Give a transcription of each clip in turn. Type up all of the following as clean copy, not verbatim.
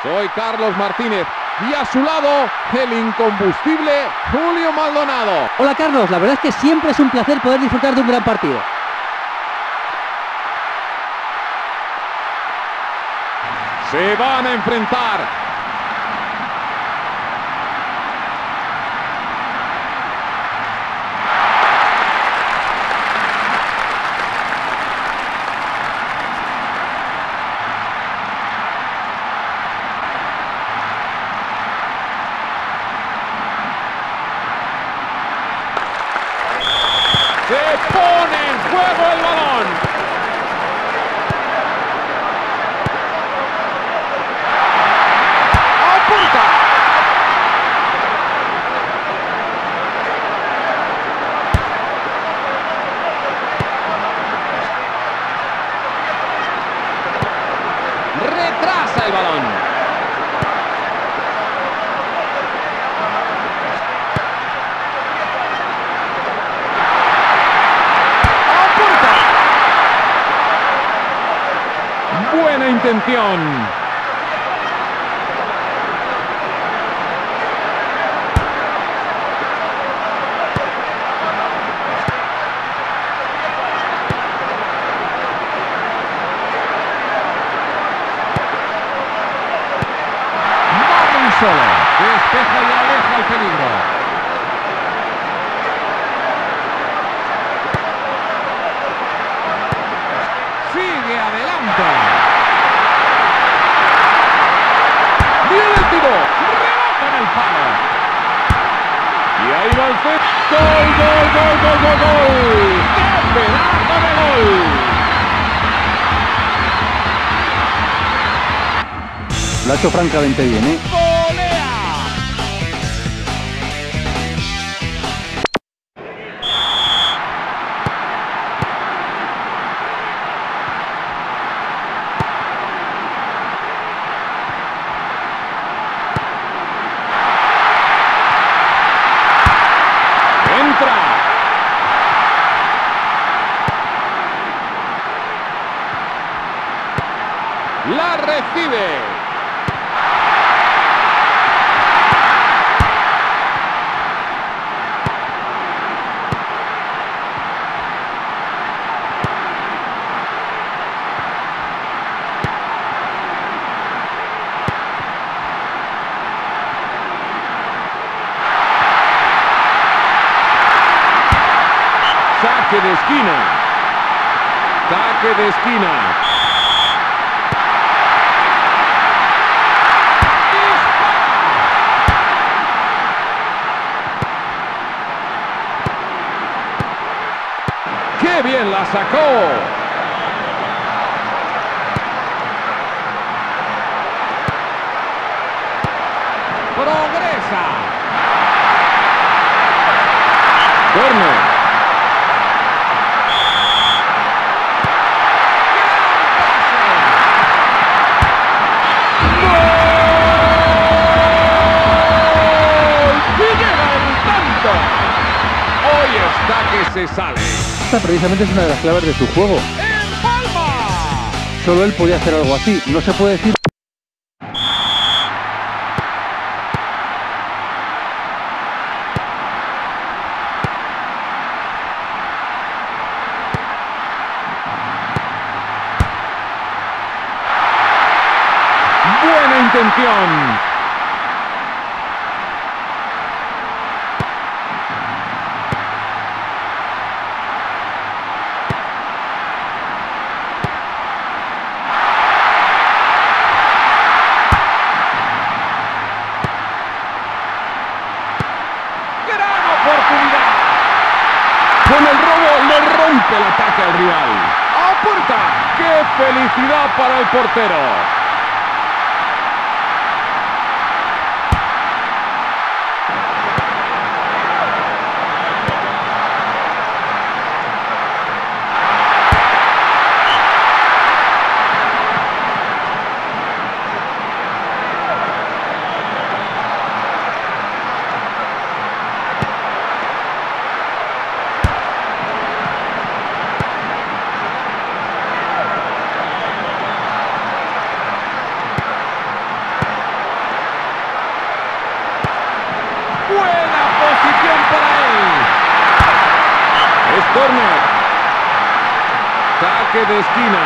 Soy Carlos Martínez y a su lado el incombustible Julio Maldonado. Hola Carlos, la verdad es que siempre es un placer poder disfrutar de un gran partido. Se van a enfrentar. Se pone en juego el balón. ¡Apunta! Retrasa el balón. Buena intención. Va muy solo. Despeja y aleja el peligro. Sigue adelante. Rebota en el palo. Y ahí va el centro. ¡Gol, gol, gol, gol, gol, gol! ¡Qué pedazo de gol! Lo ha hecho francamente bien, ¿eh? ¡Golea! La recibe. Saque de esquina. Saque de esquina. ¡Qué bien la sacó! ¡Progresa! ¡Corner! ¡Gol! ¡Y llega el tanto! Hoy está que se sale. Esta precisamente es una de las claves de su juego. ¡En palma! Solo él podía hacer algo así. No se puede decir. Buena intención. Con el robo le rompe el ataque al rival. ¡A puerta! ¡Qué felicidad para el portero! saque de esquina.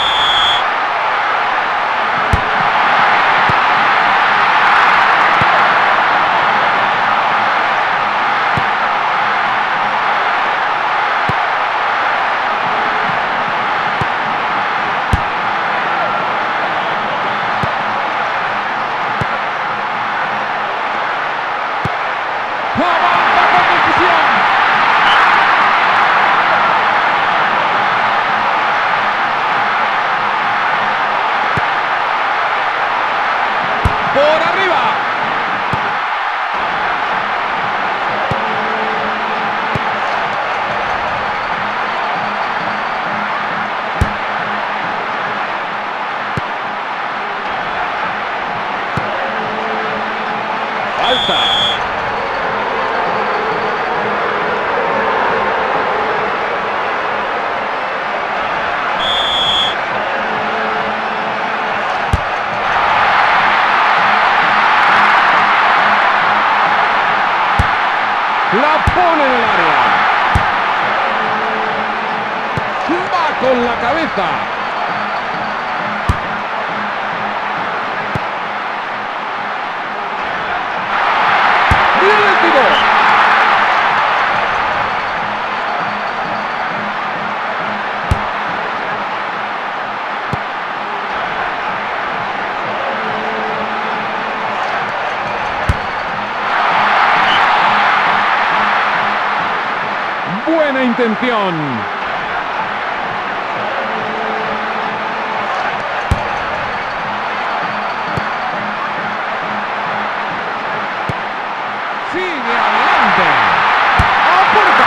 Por arriba. Falta. La pone en el área. Va con la cabeza. ¡Bien el tiro! Buena intención. Sigue adelante. ¡A puerta!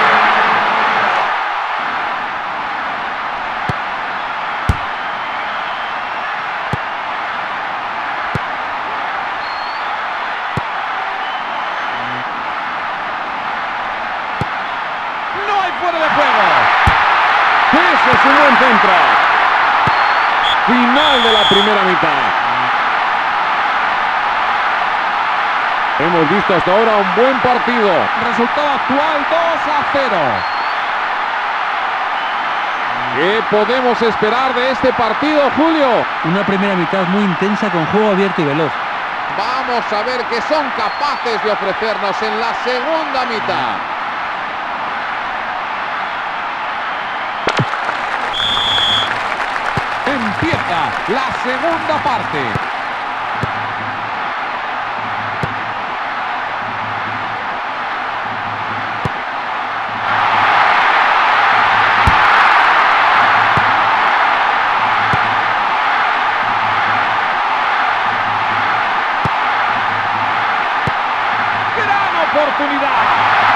Fuera de juego. Ese es un buen centro. Final de la primera mitad. Hemos visto hasta ahora un buen partido. Resultado actual 2-0. ¿Qué podemos esperar de este partido, Julio? Una primera mitad muy intensa con juego abierto y veloz. Vamos a ver qué son capaces de ofrecernos en la segunda mitad. Empieza la segunda parte. ¡Gran oportunidad!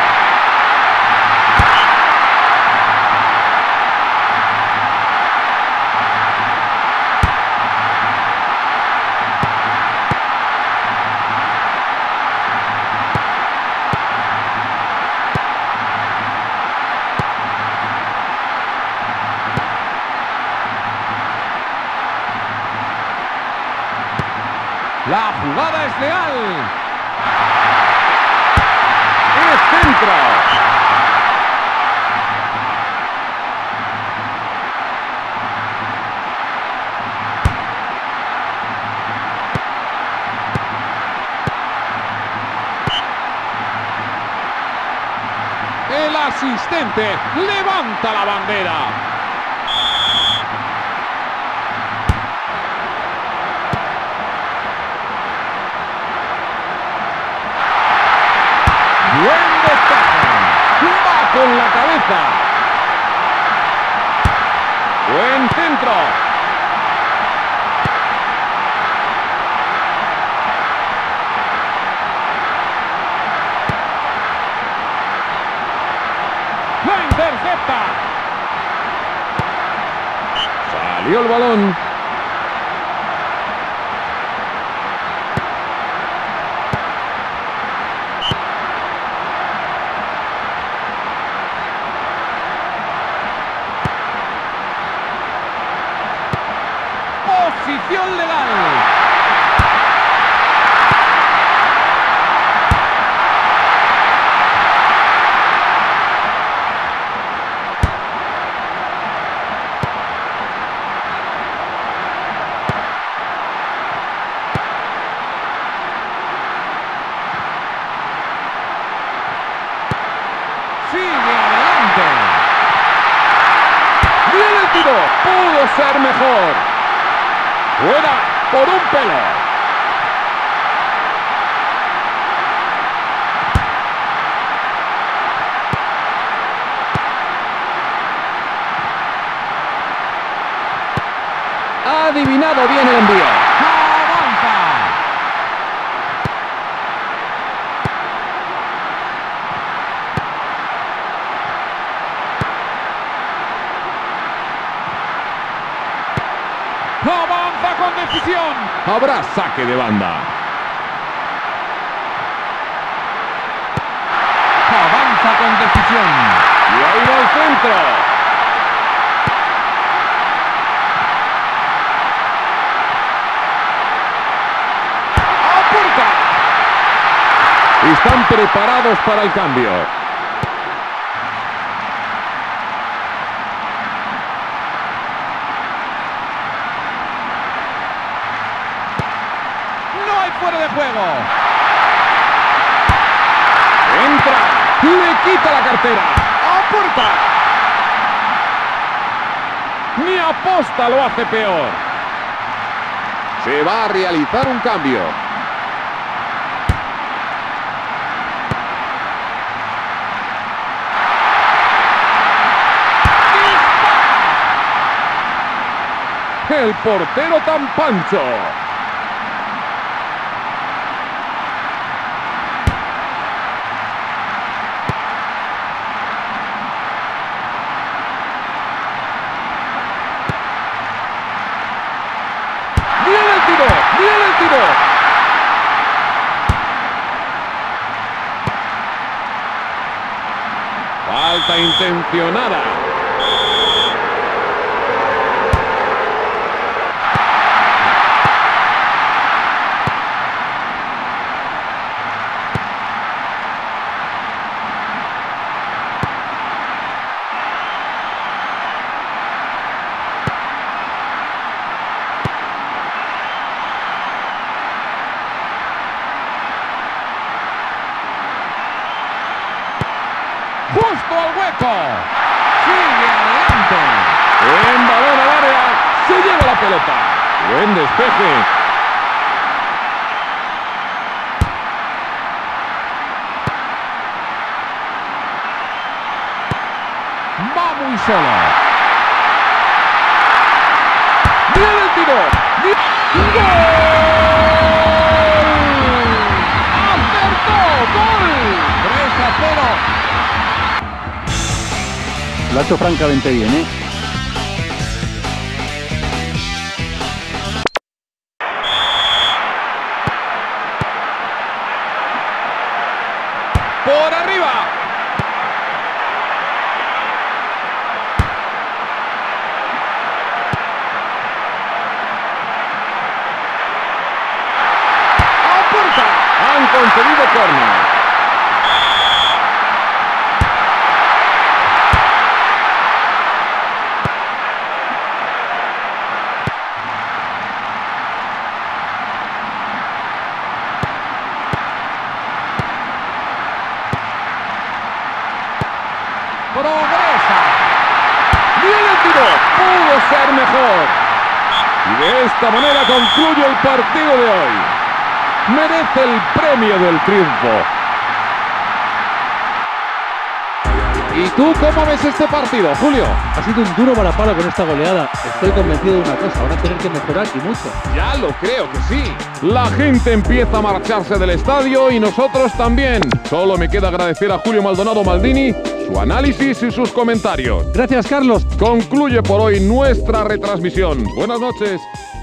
La jugada es leal. Es centro. El asistente levanta la bandera. Buen despeje. Va con la cabeza. Buen centro. La intercepta. Salió el balón. Posición legal. mejor. Fuera por un pelo. Ha adivinado bien el envío. ¡Avanza! ¡Avanza con decisión! Habrá saque de banda. Avanza con decisión. Y ahí va el centro. Están preparados para el cambio. No hay fuera de juego. Entra. Le quita la cartera. ¡A puerta! Ni aposta lo hace peor. Se va a realizar un cambio. El portero tan pancho. ¡Viene el tiro! ¡Viene el tiro! Falta intencionada. Justo al hueco. Sigue adelante. En balón al área. Se lleva la pelota. Buen despeje. Va muy solo. ¡Viene el tiro! ¡Gol! ¡Acertó! ¡Gol! 3-0. Lo ha hecho francamente bien, ¿eh? Por arriba. ¡A puerta! Han conseguido córner. Progresa. ¡Viene el tiro! Pudo ser mejor. Y de esta manera concluye el partido de hoy. Merece el premio del triunfo. ¿Y tú cómo ves este partido, Julio? Ha sido un duro varapalo con esta goleada. Estoy convencido de una cosa, van a tener que mejorar y mucho. Ya lo creo que sí. La gente empieza a marcharse del estadio y nosotros también. Solo me queda agradecer a Julio Maldonado Maldini su análisis y sus comentarios. Gracias, Carlos. Concluye por hoy nuestra retransmisión. Buenas noches.